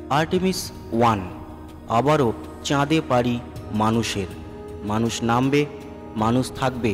Artemis 1 আবারও চাঁদে পাড়ি মানুষের। মানুষ নামবে, মানুষ থাকবে।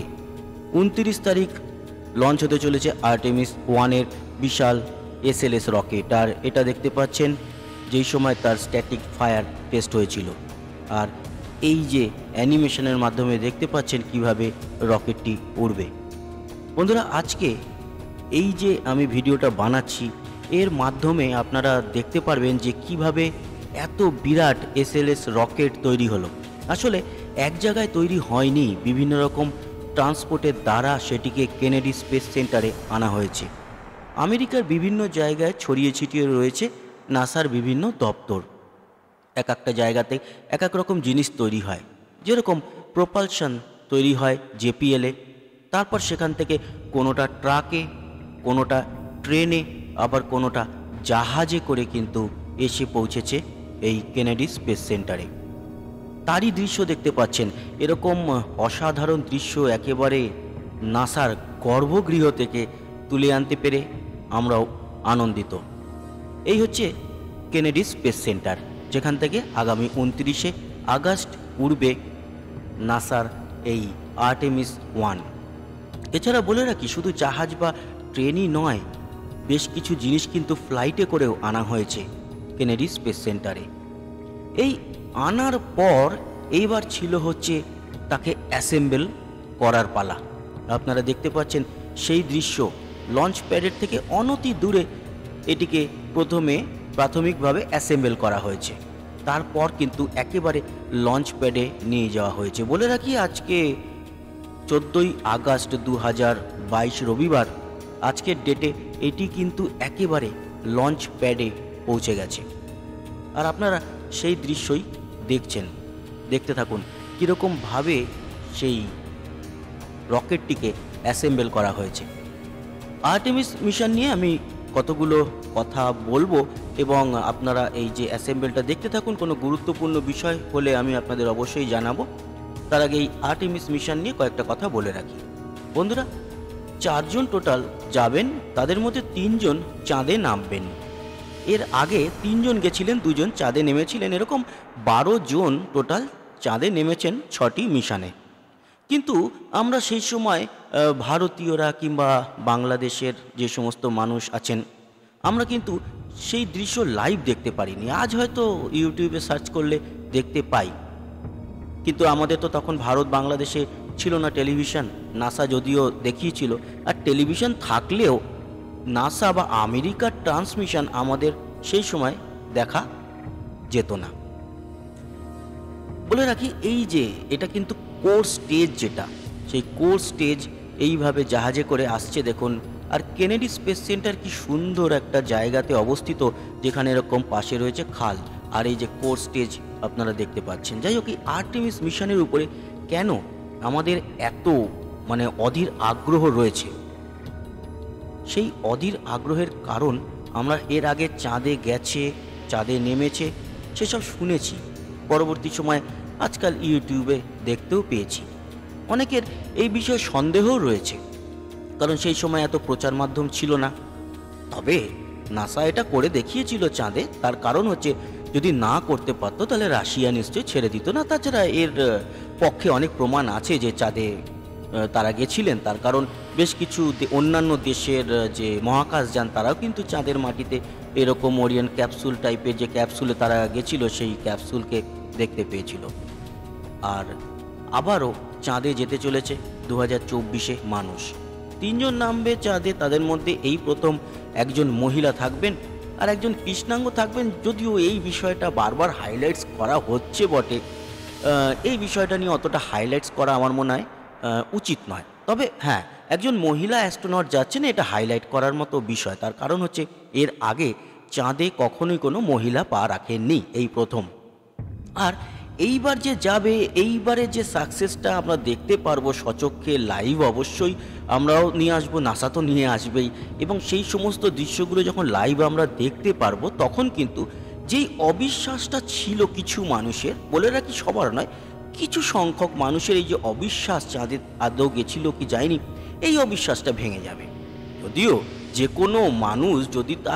29 তারিখ লঞ্চ হতে চলেছে আর্টেমিস 1-এর বিশাল SLS রকেট। আর এটা দেখতে পাচ্ছেন যেই সময় তার স্ট্যাটিক ফায়ার টেস্ট হয়েছিল। আর এই যে অ্যানিমেশনের মাধ্যমে দেখতে পাচ্ছেন কিভাবে রকেটটি উড়বে। বন্ধুরা, আজকে এই যে আমি ভিডিওটা বানাচ্ছি এর মাধ্যমে আপনারা দেখতে পারবেন যে কিভাবে এত বিরাট SLS রকেট তৈরি হলো। আসলে এক জায়গায় তৈরি হয়নি, বিভিন্ন রকম ট্রান্সপোর্টের দ্বারা সেটিকে কেনেডি স্পেস সেন্টারে আনা হয়েছে। আমেরিকার বিভিন্ন জায়গায় ছড়িয়ে ছিটিয়ে রয়েছে নাসার বিভিন্ন দপ্তর। এক একটা জায়গাতে এক এক রকম জিনিস তৈরি হয়। যেরকম প্রোপালশন তৈরি হয় JPL-এ, তারপর সেখান থেকে কোনোটা ট্রাকে, কোনোটা ট্রেনে, আবার কোনোটা জাহাজে করে কিন্তু এসে পৌঁছেছে এই কেনেডি স্পেস সেন্টারে। তারই দৃশ্য দেখতে পাচ্ছেন। এরকম অসাধারণ দৃশ্য একেবারে নাসার গর্ভগৃহ থেকে তুলে আনতে পেরে আমরাও আনন্দিত। এই হচ্ছে কেনেডি স্পেস সেন্টার, যেখান থেকে আগামী 29শে আগস্ট উড়বে নাসার এই আর্টেমিস 1। এছাড়া বলে রাখি, শুধু জাহাজ বা ট্রেনই নয়, বেশ কিছু জিনিস কিন্তু ফ্লাইটে করেও আনা হয়েছে কেনেডি স্পেস সেন্টারে। এই আনার পর এইবার ছিল হচ্ছে তাকে অ্যাসেম্বল করার পালা। আপনারা দেখতে পাচ্ছেন সেই দৃশ্য। লঞ্চ প্যাডের থেকে অনতি দূরে এটিকে প্রথমে প্রাথমিকভাবে অ্যাসেম্বল করা হয়েছে, তারপর কিন্তু একেবারে লঞ্চ প্যাডে নিয়ে যাওয়া হয়েছে। বলে রাখি, আজকে 14ই আগস্ট 2022 রবিবার, আজকের ডেটে এটি কিন্তু একেবারে লঞ্চ প্যাডে পৌঁছে গেছে। আর আপনারা সেই দৃশ্যই দেখছেন। দেখতে থাকুন কীরকমভাবে সেই রকেটটিকে অ্যাসেম্বল করা হয়েছে। আর্টেমিস মিশন নিয়ে আমি কতগুলো কথা বলবো এবং আপনারা এই যে অ্যাসেম্বলটা দেখতে থাকুন। কোনো গুরুত্বপূর্ণ বিষয় হলে আমি আপনাদের অবশ্যই জানাবো। তার আগে এই আর্টেমিস মিশন নিয়ে কয়েকটা কথা বলে রাখি। বন্ধুরা, 4 জন টোটাল যাবেন, তাদের মধ্যে 3 জন চাঁদে নামবেন। এর আগে 3 জন গেছিলেন, 2 জন চাঁদে নেমেছিলেন। এরকম 12 জন টোটাল চাঁদে নেমেছেন 6টি মিশনে। কিন্তু আমরা সেই সময় ভারতীয়রা কিংবা বাংলাদেশের যে সমস্ত মানুষ আছেন, আমরা কিন্তু সেই দৃশ্য লাইভ দেখতে পারিনি। আজ হয়তো ইউটিউবে সার্চ করলে দেখতে পাই, কিন্তু আমাদের তো তখন ভারত বাংলাদেশে ছিল না টেলিভিশন। নাসা যদিও দেখিয়েছিল, আর টেলিভিশন থাকলেও নাসা বা আমেরিকার ট্রান্সমিশন আমাদের সেই সময় দেখা যেত না। বলে রাখি, এই যে এটা কিন্তু কোর স্টেজ, যেটা সেই কোর স্টেজ এইভাবে জাহাজে করে আসছে দেখুন। আর কেনেডি স্পেস সেন্টার কি সুন্দর একটা জায়গাতে অবস্থিত, যেখানে এরকম পাশে রয়েছে খাল, আর এই যে কোর স্টেজ আপনারা দেখতে পাচ্ছেন। যাই হোক, এই আর্টেমিস মিশনের উপরে কেন আমাদের এত অধীর আগ্রহ রয়েছে, সেই অধীর আগ্রহের কারণ আমরা এর আগে চাঁদে গেছে, চাঁদে নেমেছে সেসব শুনেছি। পরবর্তী সময় আজকাল ইউটিউবে দেখতেও পেয়েছি। অনেকের এই বিষয়ে সন্দেহও রয়েছে, কারণ সেই সময় এত প্রচার মাধ্যম ছিল না। তবে নাসা এটা করে দেখিয়েছিল চাঁদে। তার কারণ হচ্ছে, যদি না করতে পারতো তাহলে রাশিয়া নিশ্চয়ই ছেড়ে দিত না। তাছাড়া এর পক্ষে অনেক প্রমাণ আছে যে চাঁদে তারা গেছিলেন। তার কারণ বেশ কিছু অন্যান্য দেশের যে মহাকাশযান, তারাও কিন্তু চাঁদের মাটিতে এরকম ওরিয়ন ক্যাপসুল টাইপের যে ক্যাপসুলে তারা গেছিল, সেই ক্যাপসুলকে দেখতে পেয়েছিল। আর আবারও চাঁদে যেতে চলেছে 2024-এ মানুষ। 3 জন নামবে চাঁদে, তাদের মধ্যে এই প্রথম একজন মহিলা থাকবেন আর একজন কৃষ্ণাঙ্গ থাকবেন। যদিও এই বিষয়টা বারবার হাইলাইটস করা হচ্ছে বটে, এই বিষয়টা নিয়ে অতটা হাইলাইটস করা আমার মনে হয় উচিত নয়। তবে হ্যাঁ, একজন মহিলা অ্যাস্ট্রোনট যাচ্ছেন, এটা হাইলাইট করার মতো বিষয়। তার কারণ হচ্ছে, এর আগে চাঁদে কখনোই কোনো মহিলা পা রাখেননি, এই প্রথম। আর এইবার যে যাবে, এইবারে যে সাকসেসটা আমরা দেখতে পারবো সচক্ষে লাইভ, অবশ্যই আমরাও নিয়ে আসবো, নাসা তো নিয়ে আসবেই। এবং সেই সমস্ত দৃশ্যগুলো যখন লাইভ আমরা দেখতে পারবো, তখন কিন্তু যেই অবিশ্বাসটা ছিল কিছু মানুষের, বলে রাখি সবার নয়, কিছু সংখ্যক মানুষের এই যে অবিশ্বাস, চাঁদে আদৌ গেছিল কি যায়নি, এই অবিশ্বাসটা ভেঙে যাবে। যদিও যে কোনো মানুষ যদি তার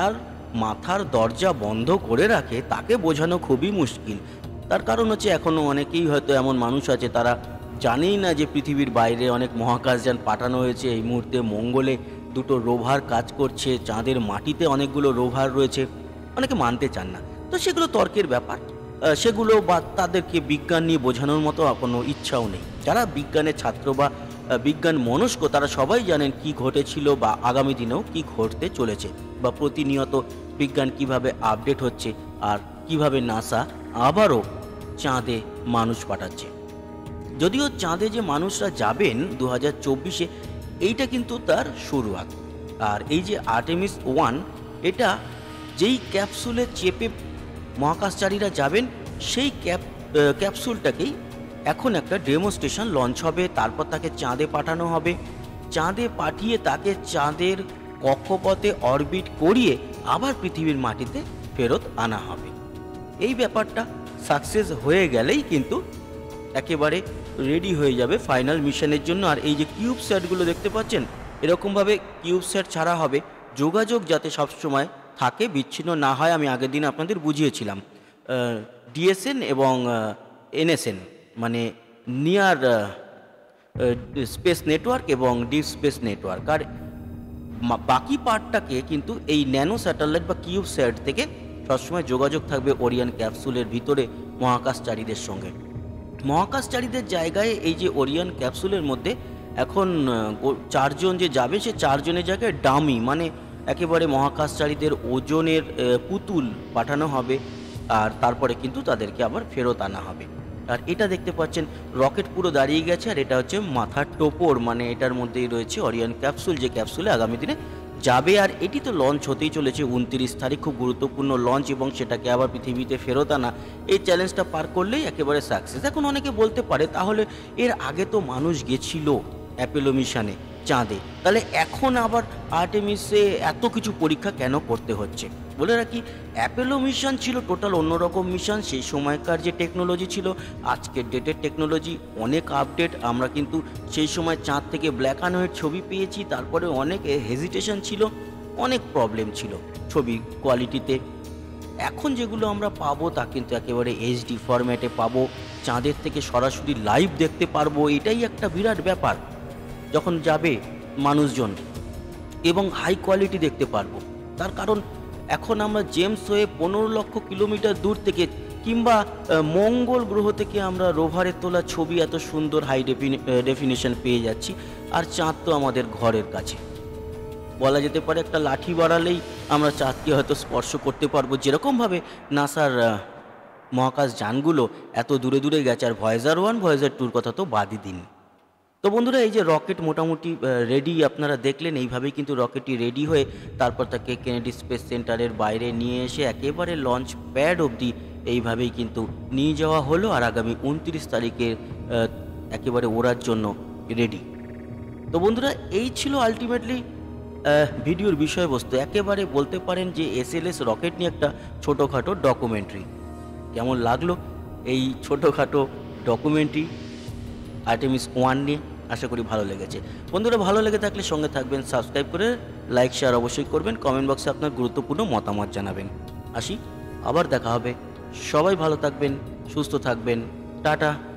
মাথার দরজা বন্ধ করে রাখে তাকে বোঝানো খুবই মুশকিল। তার কারণ হচ্ছে এখনও অনেকেই হয়তো এমন মানুষ আছে তারা জানেই না যে পৃথিবীর বাইরে অনেক মহাকাশযান পাঠানো হয়েছে। এই মুহূর্তে মঙ্গলে 2টো রোভার কাজ করছে, চাঁদের মাটিতে অনেকগুলো রোভার রয়েছে। অনেকে মানতে চান না, তো সেগুলো তর্কের ব্যাপার। সেগুলো বা তাদেরকে বিজ্ঞান নিয়ে বোঝানোর মতো কোনো ইচ্ছাও নেই। যারা বিজ্ঞানের ছাত্র বা বিজ্ঞান মনস্ক তারা সবাই জানেন কি ঘটেছিল বা আগামী দিনেও কি ঘটতে চলেছে, বা প্রতিনিয়ত বিজ্ঞান কিভাবে আপডেট হচ্ছে আর কিভাবে নাসা আবারও চাঁদে মানুষ পাঠাচ্ছে। যদিও চাঁদে যে মানুষরা যাবেন 2024-এ, এইটা কিন্তু তার শুরুয়াত। আর এই যে আর্টেমিস 1, এটা যেই ক্যাপসুলে চেপে মহাকাশচারীরা যাবেন সেই ক্যাপসুলটাকেই এখন একটা ডেমোস্ট্রেশন লঞ্চ হবে। তারপর তাকে চাঁদে পাঠানো হবে। চাঁদে পাঠিয়ে তাকে চাঁদের কক্ষপথে অরবিট করিয়ে আবার পৃথিবীর মাটিতে ফেরত আনা হবে। এই ব্যাপারটা সাকসেস হয়ে গেলেই কিন্তু একেবারে রেডি হয়ে যাবে ফাইনাল মিশনের জন্য। আর এই যে কিউবস্যাটগুলো দেখতে পাচ্ছেন, এরকমভাবে কিউবস্যাট ছাড়া হবে, যোগাযোগ যাতে সবসময় থাকে, বিচ্ছিন্ন না হয়। আমি আগের দিন আপনাদের বুঝিয়েছিলাম ডিএসএন এবং এনএসএন, মানে নিয়ার স্পেস নেটওয়ার্ক এবং ডিপ স্পেস নেটওয়ার্ক। আর বাকি পার্টটাকে কিন্তু এই ন্যানো স্যাটেলাইট বা কিউবস্যাট থেকে সবসময় যোগাযোগ থাকবে ওরিয়ন ক্যাপসুলের ভিতরে মহাকাশচারীদের সঙ্গে। মহাকাশচারীদের জায়গায় এই যে ওরিয়ন ক্যাপসুলের মধ্যে এখন 4 জন যে যাবে, সে 4 জনের জায়গায় ডামি, মানে একেবারে মহাকাশচারীদের ওজনের পুতুল পাঠানো হবে। আর তারপরে কিন্তু তাদেরকে আবার ফেরত আনা হবে। আর এটা দেখতে পাচ্ছেন রকেট পুরো দাঁড়িয়ে গেছে, আর এটা হচ্ছে মাথার টোপর, মানে এটার মধ্যেই রয়েছে ওরিয়ন ক্যাপসুল, যে ক্যাপসুলে আগামী দিনে যাবে। আর এটি তো লঞ্চ হতেই চলেছে 29 তারিখ, খুব গুরুত্বপূর্ণ লঞ্চ, এবং সেটাকে আবার পৃথিবীতে ফেরত আনা, এই চ্যালেঞ্জটা পার করলেই একেবারে সাকসেস। এখন অনেকে বলতে পারে তাহলে এর আগে তো মানুষ গেছিল অ্যাপোলো মিশনে চাঁদে, তাহলে এখন আবার আর্টেমিসে এত কিছু পরীক্ষা কেন করতে হচ্ছে? বলে রাখি, অ্যাপোলো মিশন ছিল টোটাল অন্যরকম মিশন। সেই সময়কার যে টেকনোলজি ছিল, আজকের ডেটের টেকনোলজি অনেক আপডেট। আমরা কিন্তু সেই সময় চাঁদ থেকে ব্ল্যাক অ্যান্ড হোয়াইট ছবি পেয়েছি, তারপরে অনেক হেজিটেশন ছিল, অনেক প্রবলেম ছিল ছবি কোয়ালিটিতে। এখন যেগুলো আমরা পাবো তা কিন্তু একেবারে এইচডি ফরম্যাটে পাবো, চাঁদের থেকে সরাসরি লাইভ দেখতে পারবো। এটাই একটা বিরাট ব্যাপার যখন যাবে মানুষজন, এবং হাই কোয়ালিটি দেখতে পারবো। তার কারণ এখন আমরা জেমস ওয়ে 15 লক্ষ কিলোমিটার দূর থেকে, কিংবা মঙ্গল গ্রহ থেকে আমরা রোভারের তোলা ছবি এত সুন্দর হাই ডেফিনিশন পেয়ে যাচ্ছি। আর চাঁদ তো আমাদের ঘরের কাছে, বলা যেতে পারে একটা লাঠি বাড়ালেই আমরা চাঁদকে হয়তো স্পর্শ করতে পারবো। যেরকমভাবে নাসার মহাকাশ যানগুলো এত দূরে দূরে গেছে, আর ভয়েজার 1 ভয়েজার 2-র কথা তো বাদই দিন। তো বন্ধুরা, এই যে রকেট মোটামুটি রেডি, আপনারা দেখলেন এইভাবেই কিন্তু রকেটটি রেডি হয়ে তারপর তাকে কেনেডি স্পেস সেন্টারের বাইরে নিয়ে এসে একেবারে লঞ্চ প্যাড অবধি এইভাবেই কিন্তু নিয়ে যাওয়া হলো। আর আগামী 29 তারিখে একেবারে ওড়ার জন্য রেডি। তো বন্ধুরা, এই ছিল আলটিমেটলি ভিডিওর বিষয়বস্তু। একেবারে বলতে পারেন যে এসএলএস রকেট নিয়ে একটা ছোটোখাটো ডকুমেন্টারি। কেমন লাগলো এই ছোটোখাটো ডকুমেন্টারি আর্টেমিস 1 নিয়ে? আশা করি ভালো লেগেছে। বন্ধুরা, ভালো লেগে থাকলে সঙ্গে থাকবেন, সাবস্ক্রাইব করে লাইক শেয়ার অবশ্যই করবেন, কমেন্ট বক্সে আপনার গুরুত্বপূর্ণ মতামত জানাবেন। আসি, আবার দেখা হবে। সবাই ভালো থাকবেন, সুস্থ থাকবেন। টাটা।